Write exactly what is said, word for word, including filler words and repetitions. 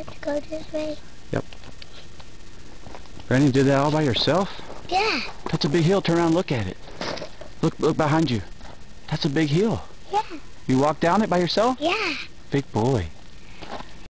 have to go this way? Yep. Granny, you did that all by yourself? Yeah. That's a big hill. Turn around and look at it. Look, look behind you. That's a big hill. Yeah. You walked down it by yourself? Yeah. Big boy.